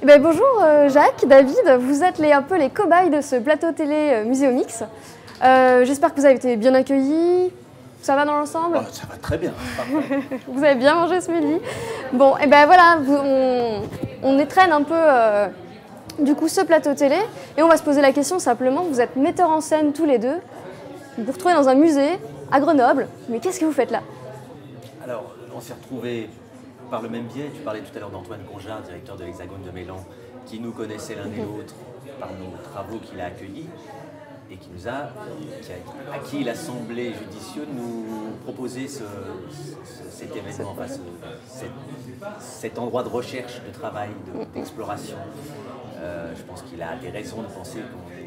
Bonjour Jacques, David, vous êtes un peu les cobayes de ce plateau télé Muséomix. J'espère que vous avez été bien accueillis. Ça va dans l'ensemble? Ça va très bien. Vous avez bien mangé ce midi? Bon, et ben voilà, on étraîne un peu du coup ce plateau télé et on va se poser la question simplement. Vous êtes metteurs en scène tous les deux. Vous vous retrouvez dans un musée à Grenoble. Mais qu'est-ce que vous faites là? Alors, on s'est retrouvés par le même biais. Tu parlais tout à l'heure d'Antoine Conjard, directeur de l'Hexagone de Mélan, qui nous connaissait l'un et l'autre par nos travaux qu'il a accueillis et à qui il a semblé judicieux de nous proposer cet événement, enfin, cet endroit de recherche, de travail, d'exploration. Je pense qu'il a des raisons de penser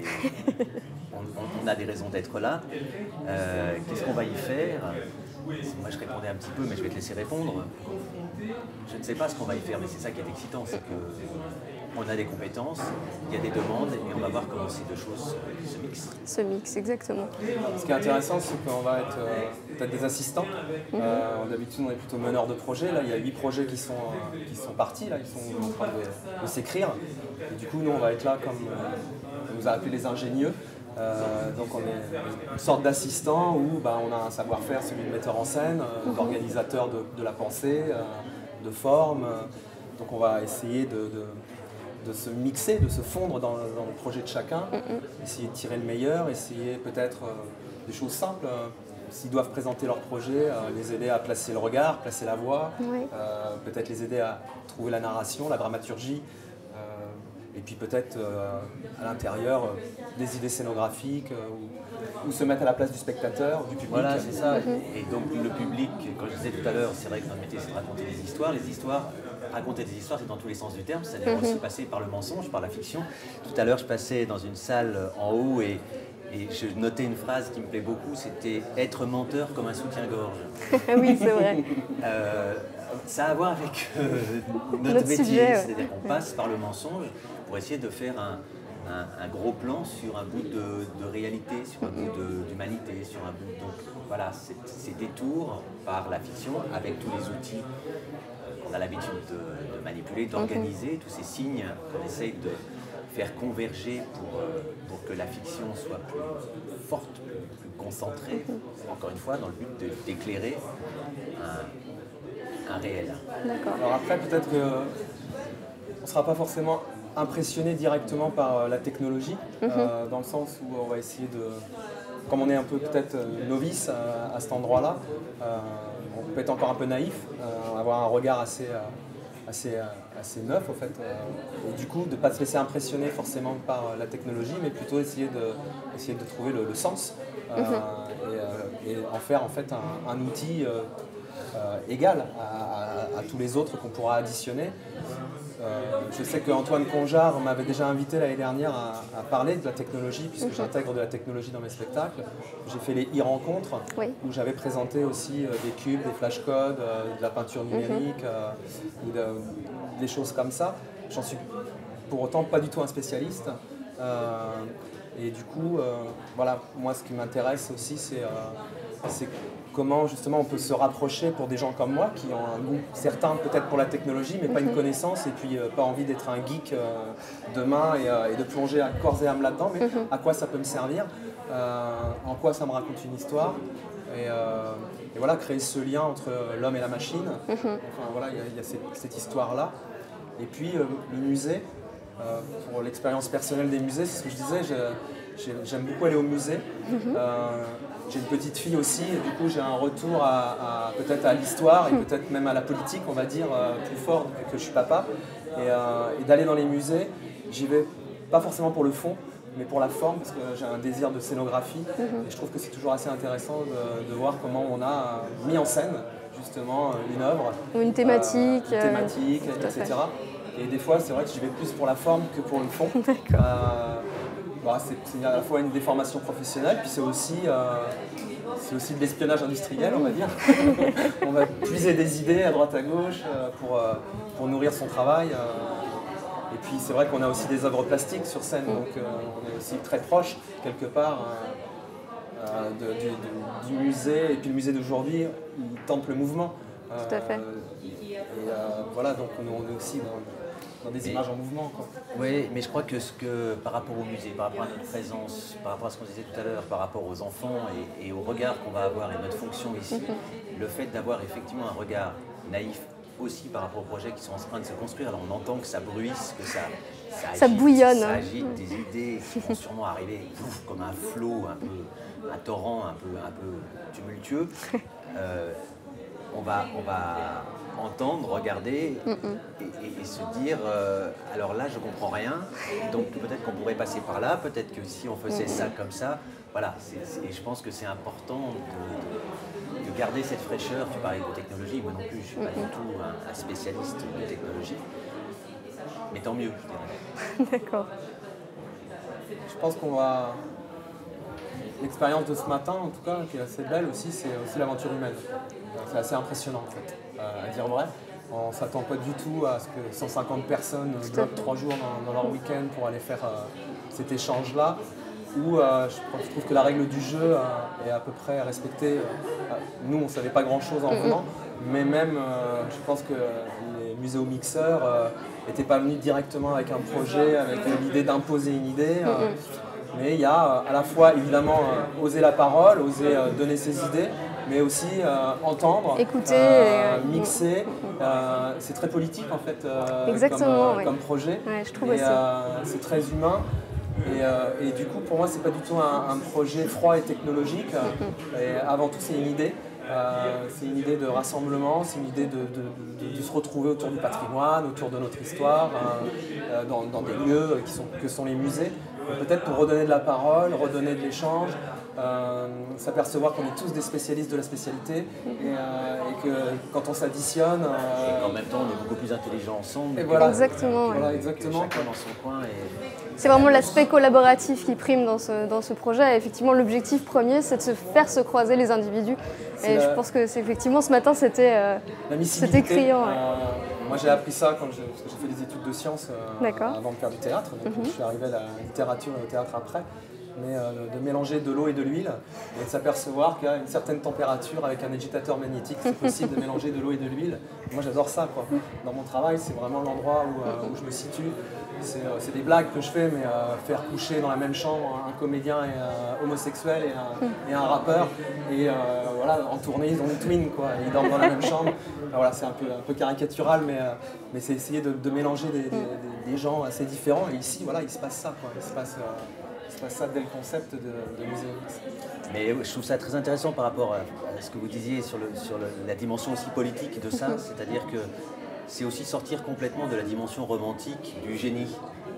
qu'on a des raisons d'être là. Qu'est-ce qu'on va y faire? Moi, je répondais un petit peu, mais je vais te laisser répondre. Je ne sais pas ce qu'on va y faire, mais c'est ça qui est excitant, c'est qu'on a des compétences, il y a des demandes, et on va voir comment ces deux choses se mixent. Se mixent, exactement. Ce qui est intéressant, c'est qu'on va être peut-être des assistants. D'habitude, on est plutôt meneurs de projets. Là, il y a 8 projets qui sont partis, là, ils sont en train de s'écrire. Et du coup, nous, on va être là comme on nous a appelés les ingénieux. Donc on est une sorte d'assistant où on a un savoir-faire, celui de metteur en scène, d'organisateur de la pensée, de forme. Donc on va essayer de se mixer, de se fondre dans le projet de chacun, essayer de tirer le meilleur, essayer peut-être des choses simples. S'ils doivent présenter leur projet, les aider à placer le regard, placer la voix, peut-être les aider à trouver la narration, la dramaturgie. Et puis peut-être à l'intérieur des idées scénographiques ou se mettre à la place du spectateur, du public. Voilà, c'est ça. Et donc le public, quand je disais tout à l'heure, c'est vrai que notre métier c'est de raconter des histoires. Raconter des histoires, c'est dans tous les sens du terme. C'est-à-dire aussi passer par le mensonge, par la fiction. Tout à l'heure, je passais dans une salle en haut et je notais une phrase qui me plaît beaucoup, c'était « être menteur comme un soutien-gorge ». Oui, c'est vrai. Ça a à voir avec notre métier, c'est-à-dire qu'on passe par le mensonge pour essayer de faire un gros plan sur un bout de réalité, sur un bout d'humanité, sur un bout... Donc voilà, ces détours par la fiction avec tous les outils qu'on a l'habitude de manipuler, d'organiser, tous ces signes qu'on essaye de faire converger pour que la fiction soit plus forte, plus concentrée, encore une fois, dans le but d'éclairer un réel. D'accord. Alors après, peut-être qu'on ne sera pas forcément impressionné directement par la technologie, dans le sens où on va essayer de... Comme on est un peu peut-être novice à cet endroit-là, on peut être encore un peu naïf, avoir un regard assez neuf, en fait. Et du coup, de ne pas se laisser impressionner forcément par la technologie, mais plutôt essayer de trouver le sens et en faire en fait un outil égal à tous les autres qu'on pourra additionner. Je sais qu'Antoine Conjard m'avait déjà invité l'année dernière à parler de la technologie, puisque j'intègre de la technologie dans mes spectacles. J'ai fait les e-rencontres, où j'avais présenté aussi des cubes, des flashcodes, de la peinture numérique, ou des choses comme ça. J'en suis pour autant pas du tout un spécialiste. Et du coup, voilà, moi ce qui m'intéresse aussi, c'est comment justement on peut se rapprocher pour des gens comme moi qui ont un goût certain peut-être pour la technologie mais pas une connaissance et puis pas envie d'être un geek demain et de plonger à corps et âme là-dedans, mais à quoi ça peut me servir, en quoi ça me raconte une histoire et voilà, créer ce lien entre l'homme et la machine. Enfin voilà, il y a cette histoire-là. Et puis le musée, pour l'expérience personnelle des musées, c'est ce que je disais, j'aime beaucoup aller au musée. J'ai une petite fille aussi, et du coup j'ai un retour peut-être à l'histoire et peut-être même à la politique, on va dire, plus fort depuis que je suis papa. Et d'aller dans les musées, j'y vais pas forcément pour le fond, mais pour la forme, parce que j'ai un désir de scénographie. Et je trouve que c'est toujours assez intéressant de voir comment on a mis en scène justement une œuvre. Ou une thématique. Etc. Et des fois, c'est vrai que j'y vais plus pour la forme que pour le fond. C'est à la fois une déformation professionnelle, puis c'est aussi de l'espionnage industriel, on va dire. On va puiser des idées à droite à gauche pour nourrir son travail. Et puis c'est vrai qu'on a aussi des œuvres plastiques sur scène, donc on est aussi très proche, quelque part, du musée. Et puis le musée d'aujourd'hui, il tente le mouvement. Tout à fait. Voilà, donc on est aussi dans des images en mouvement, quoi. Oui, mais je crois que, par rapport au musée, par rapport à notre présence, par rapport à ce qu'on disait tout à l'heure, par rapport aux enfants et au regard qu'on va avoir et notre fonction ici, le fait d'avoir effectivement un regard naïf aussi par rapport aux projets qui sont en train de se construire. Alors on entend que ça bruisse, que ça agite, bouillonne. Ça agite des idées qui vont sûrement arriver comme un flot, un torrent un peu tumultueux. On va entendre, regarder et se dire alors là je comprends rien, donc peut-être qu'on pourrait passer par là, peut-être que si on faisait ça comme ça, voilà. Et je pense que c'est important de garder cette fraîcheur. Tu parlais de technologie, moi non plus je ne suis pas du tout un spécialiste de technologie, mais tant mieux, je dirais. D'accord. Je pense qu'on va... L'expérience de ce matin, en tout cas, qui est assez belle aussi, c'est aussi l'aventure humaine. C'est assez impressionnant, en fait, à dire vrai. On ne s'attend pas du tout à ce que 150 personnes bloquent 3 jours dans leur week-end pour aller faire cet échange-là, où je trouve que la règle du jeu est à peu près respectée. Nous, on ne savait pas grand-chose en venant, mais même, je pense que les muséomixeurs n'étaient pas venus directement avec un projet, avec l'idée d'imposer une idée. Mais il y a à la fois évidemment oser la parole, oser donner ses idées, mais aussi entendre, écouter, mixer. C'est très politique en fait comme projet. Ouais, je trouve aussi. C'est très humain. Et du coup, pour moi, c'est pas du tout un projet froid et technologique. Et avant tout, c'est une idée. C'est une idée de rassemblement, c'est une idée de se retrouver autour du patrimoine, autour de notre histoire, dans des lieux que sont les musées. Peut-être pour redonner de la parole, redonner de l'échange, s'apercevoir qu'on est tous des spécialistes de la spécialité et que quand on s'additionne... et qu'en même temps on est beaucoup plus intelligents ensemble. Et voilà. Exactement. Voilà, exactement. Chacun dans son coin. C'est vraiment l'aspect collaboratif qui prime dans ce projet. Et effectivement, l'objectif premier, c'est de se faire se croiser les individus. Et je pense que effectivement ce matin, c'était criant. Moi, j'ai appris ça parce que j'ai fait des études de sciences avant de faire du théâtre. Donc, je suis arrivé à la littérature et au théâtre après. Mais de mélanger de l'eau et de l'huile et de s'apercevoir qu'à une certaine température, avec un agitateur magnétique, c'est possible de mélanger de l'eau et de l'huile. Moi, j'adore ça, quoi. Dans mon travail, c'est vraiment l'endroit où je me situe. C'est des blagues que je fais, mais faire coucher dans la même chambre un comédien homosexuel et un rappeur, et voilà, en tournée, ils ont une twin, quoi. Ils dorment dans la même chambre. Enfin, voilà, c'est un peu caricatural, mais c'est essayer de mélanger des gens assez différents. Et ici, voilà, il se passe ça, quoi. Il se passe ça dès le concept de muséomix. Mais je trouve ça très intéressant par rapport à ce que vous disiez sur la dimension aussi politique de ça, c'est-à-dire que c'est aussi sortir complètement de la dimension romantique du génie.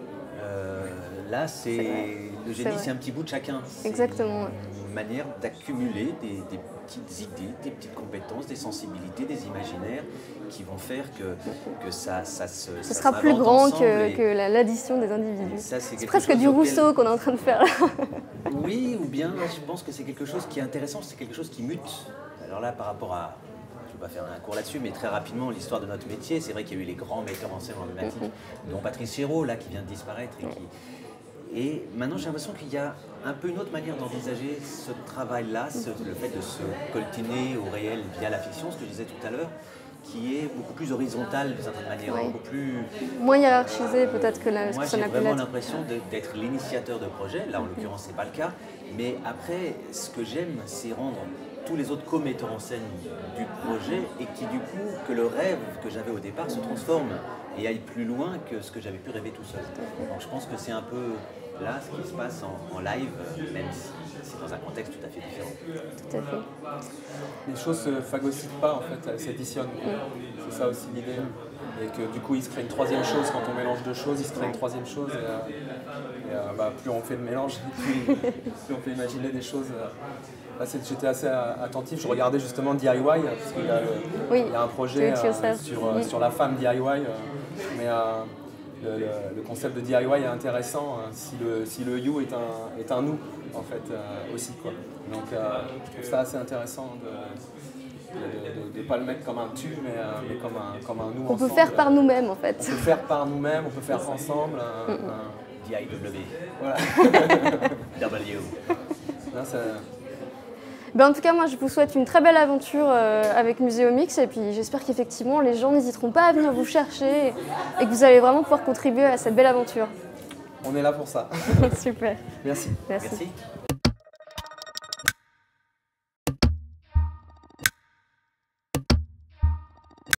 Là, le génie, c'est un petit bout de chacun. Exactement. C'est une manière d'accumuler des petites idées, des petites compétences, des sensibilités, des imaginaires qui vont faire que ça sera plus grand que l'addition des individus. C'est presque du Rousseau qu'on est en train de faire là. Oui, ou bien je pense que c'est quelque chose qui est intéressant, c'est quelque chose qui mute. Alors là, par rapport à... Je ne vais pas faire un cours là-dessus, mais très rapidement, l'histoire de notre métier, c'est vrai qu'il y a eu les grands metteurs en scène emblématiques, dont Patrice Chéreau, là, qui vient de disparaître. Et maintenant, j'ai l'impression qu'il y a un peu une autre manière d'envisager ce travail-là, le fait de se coltiner au réel via la fiction, ce que je disais tout à l'heure, qui est beaucoup plus horizontal d'une certaine manière, beaucoup plus... moins hiérarchisé peut-être que la... Moi, j'ai vraiment l'impression d'être l'initiateur de projet. Là, en l'occurrence, c'est pas le cas. Mais après, ce que j'aime, c'est rendre tous les autres co-metteurs en scène du projet et que le rêve que j'avais au départ se transforme et aille plus loin que ce que j'avais pu rêver tout seul. Donc je pense que c'est un peu là ce qui se passe en live, même si c'est dans un contexte tout à fait différent. Tout à fait. Les choses ne se phagocytent pas, en fait, elles s'additionnent. C'est ça aussi l'idée. Et que du coup, il se crée une troisième chose. Quand on mélange deux choses, il se crée une troisième chose. Plus on fait de mélange, plus on peut imaginer des choses. J'étais assez attentif, je regardais justement DIY, parce qu'il y a un projet sur la femme DIY, mais le concept de DIY est intéressant si le you est un nous, en fait, aussi, quoi. Donc je trouve ça assez intéressant de ne pas le mettre comme un tu, mais comme un nous ensemble. On peut faire par nous-mêmes, en fait. On peut faire par nous-mêmes, on peut faire ensemble. DIW. Voilà. W. Non, En tout cas, moi, je vous souhaite une très belle aventure avec Muséomix et puis j'espère qu'effectivement, les gens n'hésiteront pas à venir vous chercher et que vous allez vraiment pouvoir contribuer à cette belle aventure. On est là pour ça. Super. Merci. Merci.